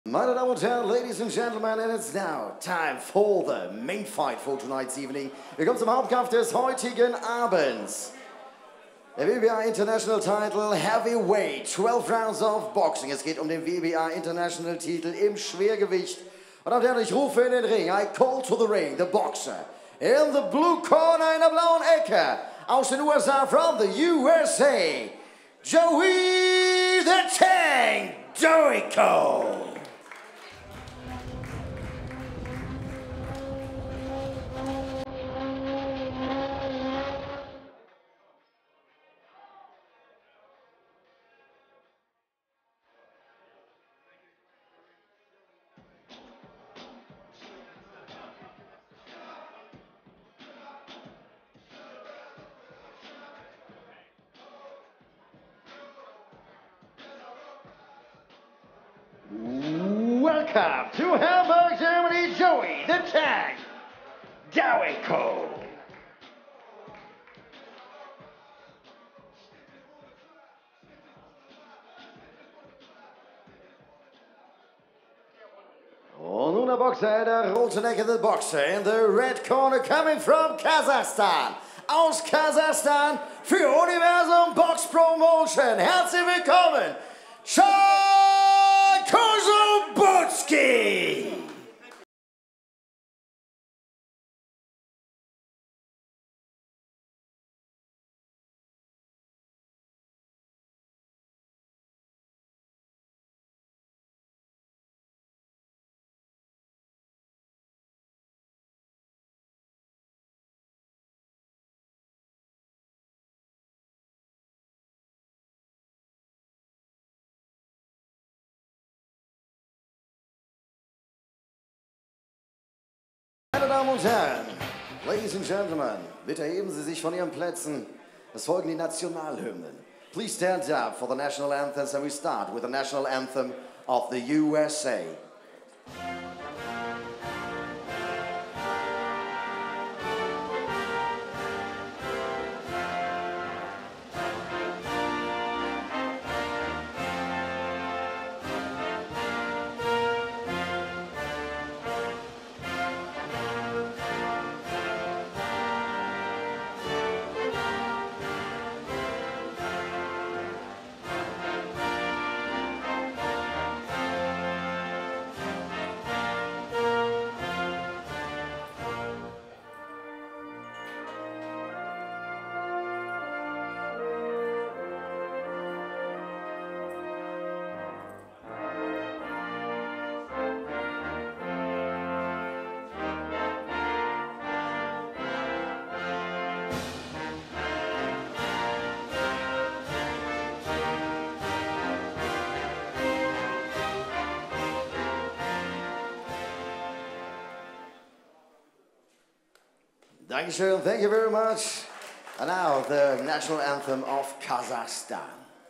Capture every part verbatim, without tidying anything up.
Meine Damen und Herren, ladies and gentlemen, and it's now time for the main fight for tonight's evening. Wir kommen zum Hauptkampf des heutigen Abends. Der W B A International Title Heavyweight, zwölf Rounds of Boxing. Es geht um den W B A International Titel im Schwergewicht. Und auf der ich rufe in den Ring, I call to the ring, the boxer. In the blue corner, in der blauen Ecke, aus den U S A, from the U S A, Joey the Tank Jericho. Welcome to Hamburg, Germany, Joey the Tank Jericho. Und nun der Boxer, der rote Ecke, the boxer in the red corner, coming from Kasachstan. Aus Kasachstan für Universum Box Promotion. Herzlich willkommen, Sean Kozubutski. Meine Damen und Herren, ladies and gentlemen, bitte erheben Sie sich von Ihren Plätzen. Es folgen die Nationalhymnen. Please stand up for the national anthems, and we start with the national anthem of the U S A. Dankeschön, thank you very much. And now the national anthem of Kazakhstan.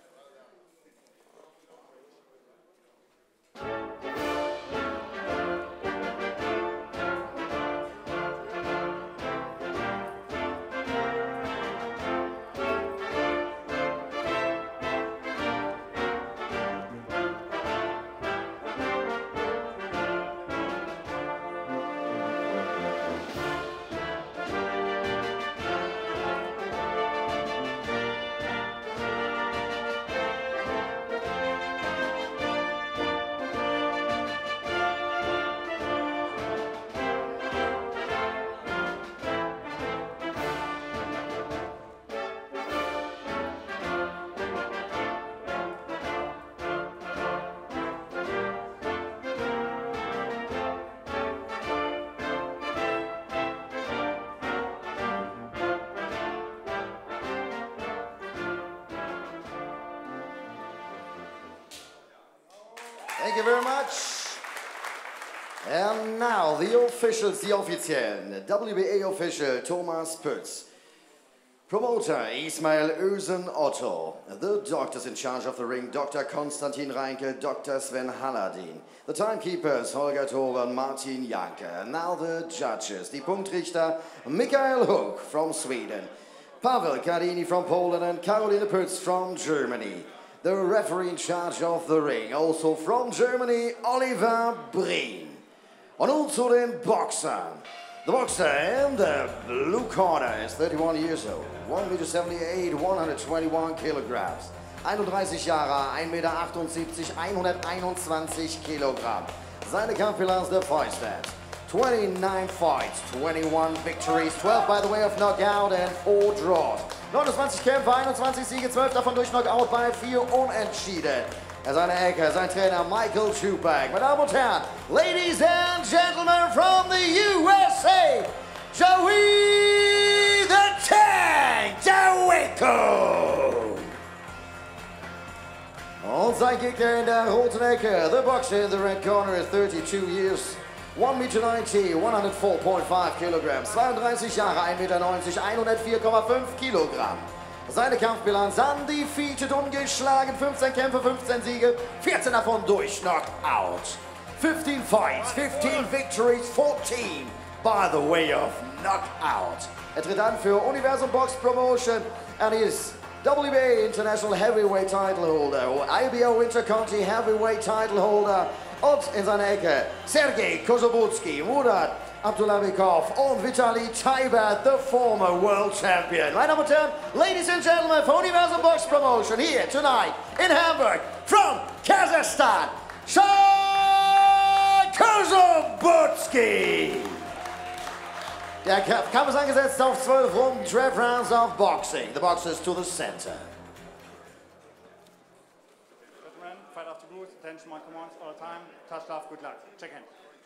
Thank you very much. And now the officials, the offiziellen. W B A official Thomas Pütz. Promoter Ismail Özen Otto. The doctors in charge of the ring, Doctor Konstantin Reinke, Doctor Sven Halladin. The timekeepers, Holger Tore and Martin Janke. And now the judges, the Punktrichter, Michael Hook from Sweden, Pavel Kardini from Poland, and Caroline Pütz from Germany. the referee in charge of the ring, also from Germany, Oliver Breen. Und nun zu den Boxern. The boxer in the blue corner is thirty-one years old, one meter seventy-eight, one hundred twenty-one kilograms. einunddreißig Jahre, ein Meter achtundsiebzig, hunderteinundzwanzig Kilogramm. Seine Kampfbilanz der Fight Stats. twenty-nine fights, twenty-one victories, twelve by the way of knockout and four draws. neunundzwanzig Kämpfe, einundzwanzig Siege, zwölf davon durch Knockout bei vier Unentschieden. Er seine Ecke, sein Trainer Michael Chupak. Meine Damen und Herren, ladies and gentlemen from the U S A, Joey the Tank Dawejko. Und sein Gegner in der roten Ecke, the boxer in the red corner is thirty-two years, one meter ninety, one hundred four point five kilograms, zweiunddreißig Jahre, ein Meter neunzig, hundertvier Komma fünf Kilogramm. Seine Kampfbilanz undefeated, ungeschlagen, fünfzehn Kämpfe, fünfzehn Siege, vierzehn davon durch Knockout. fifteen fights, fifteen victories, fourteen by the way of knockout. Er tritt an für Universum Box Promotion and he is W B A International Heavyweight Title Holder, I B O Interconti Heavyweight Title Holder und in seiner Ecke Sergei Kozobutsky, Murat Abdulabikov und Vitali Taibet, the former world champion. Meine Damen und Herren, ladies and gentlemen, for Universum Box Promotion here tonight in Hamburg from Kazakhstan, Sergei Kozobutsky. Der Kampf ist angesetzt auf zwölf Runden, twelve rounds of boxing. The boxers to the center. Gentlemen, fight after rules, attention, my commands all the time. Touch off, good luck. Check in.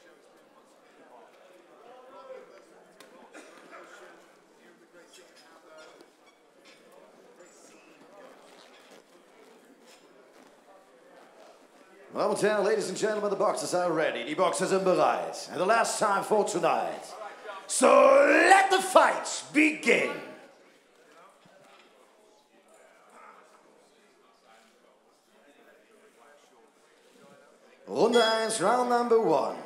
Meine Damen und Herren, ladies and gentlemen, the boxers are ready. Die Boxer sind bereit. And the last time for tonight. So let the fights begin. Runde eins, round number one.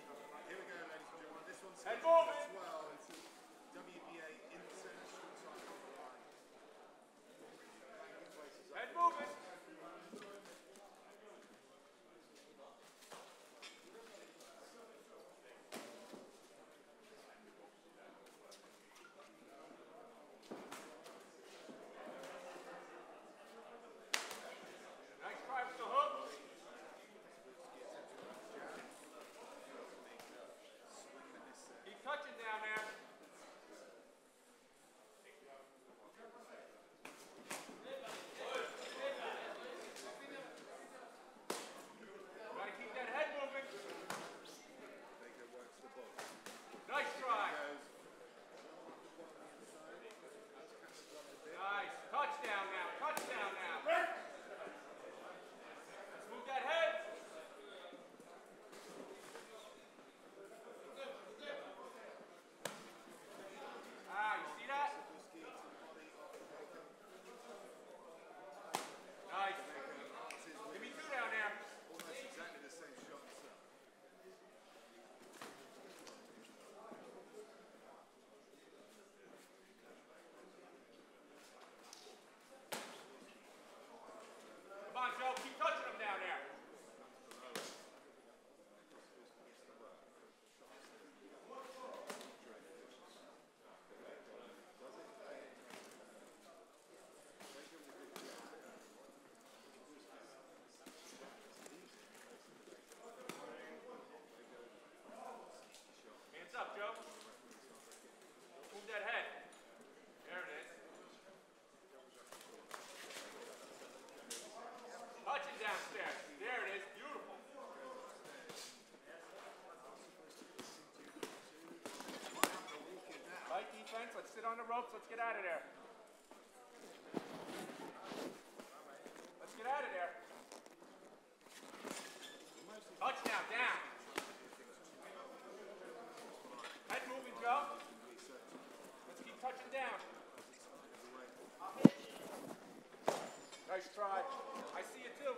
Let's sit on the ropes. Let's get out of there. Let's get out of there. Touchdown, down. Head moving, Joe. Let's keep touching down. Nice try. I see you too.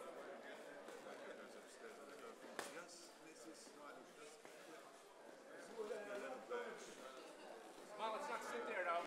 Come on, let's not sit there though.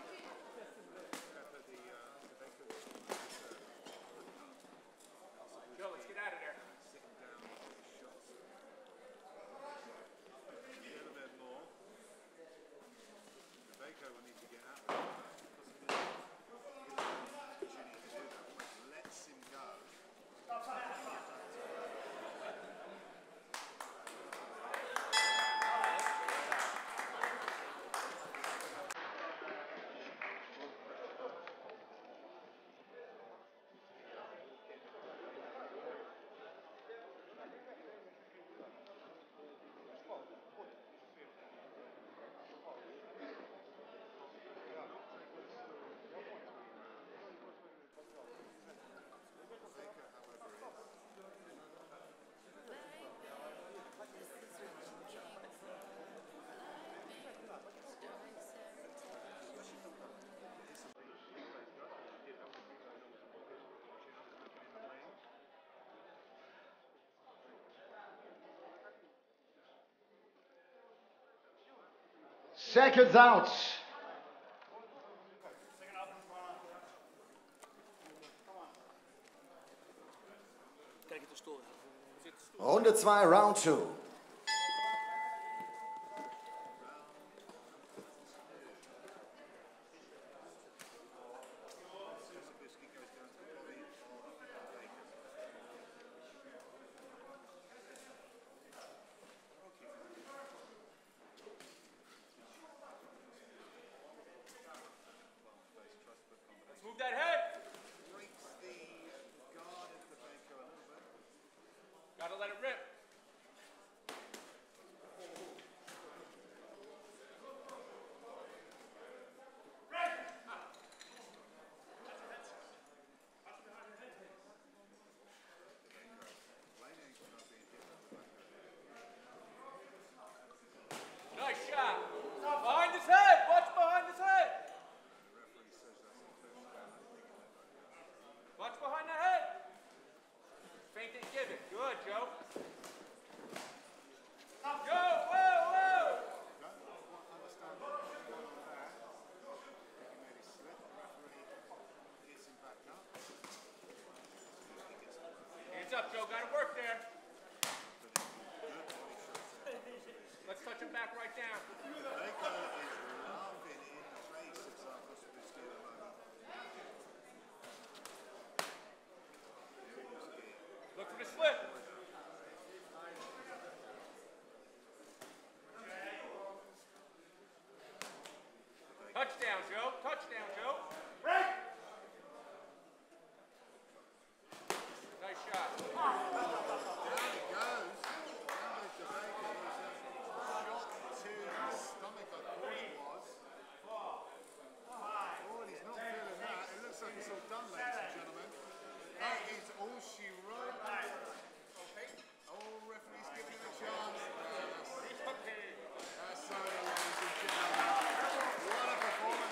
Seconds out. Runde zwei, Round two. That head. Gotta let it rip. Nice shot. Behind his head. Watch behind his head. Watch behind the head. Feint it, give it. Good, Joe. Go, whoa, whoa. Hands up, Joe. Got to work there. Let's touch him back right down. Look for the slip. Touchdown, Joe. Touchdown, Joe. Break. Nice shot. Down it goes. Down goes the Baker. Shot to the stomach, I thought it was. Oh, and he's not feeling that. It looks like it's all done, ladies and gentlemen. That is all she wrote. Oh, referee's giving him a chance. That's so, ladies and gentlemen. What a performance.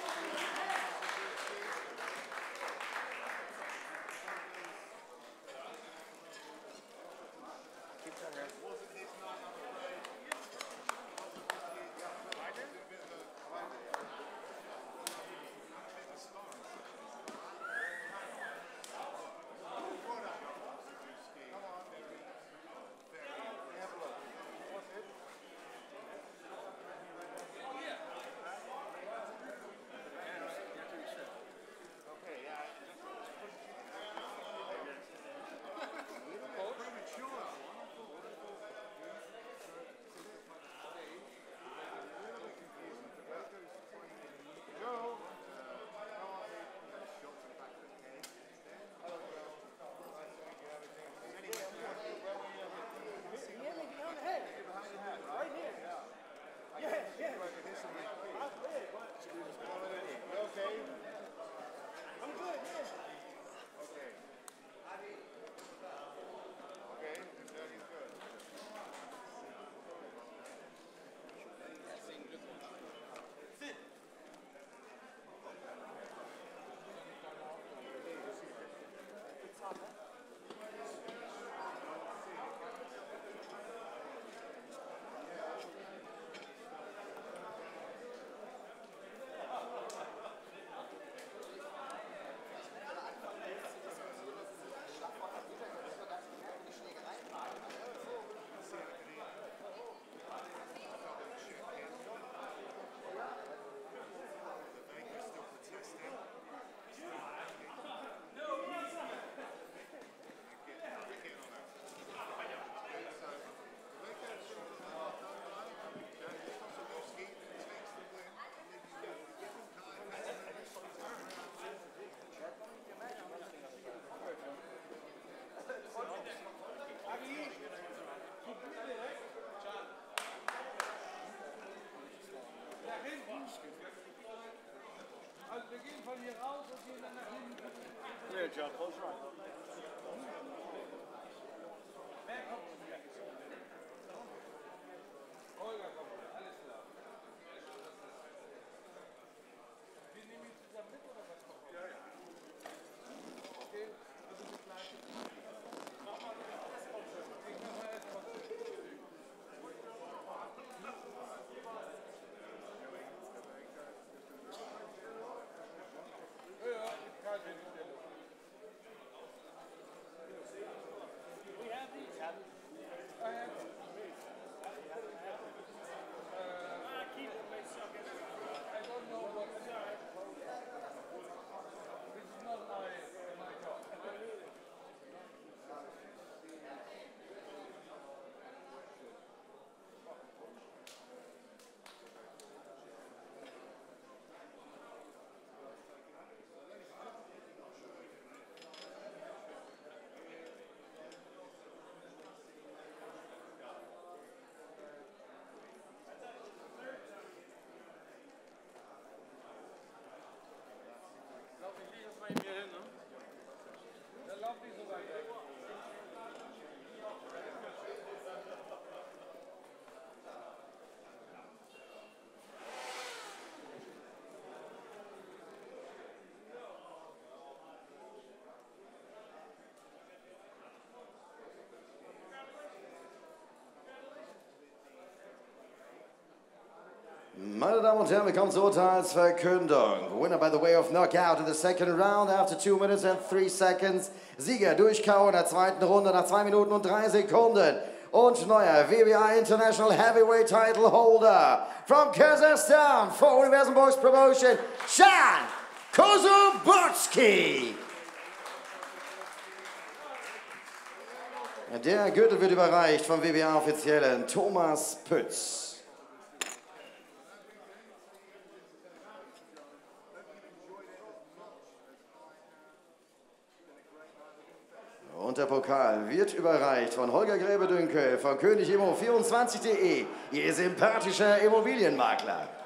Wasn't his night, I'm afraid. Clear, Joe. Close your eyes. Meine Damen und Herren, wir kommen zur Urteilsverkündung. Winner by the way of knockout in the second round after two minutes and three seconds. Sieger durch K O in der zweiten Runde nach zwei Minuten und drei Sekunden. Und neuer W B A International Heavyweight Title Holder from Kazakhstan for Universal Box Promotion, Shan Kozubotsky. Der Gürtel wird überreicht vom W B A-Offiziellen Thomas Pütz. Und der Pokal wird überreicht von Holger Gräbe-Dünkel von König Immo vierundzwanzig punkt de, Ihr sympathischer Immobilienmakler.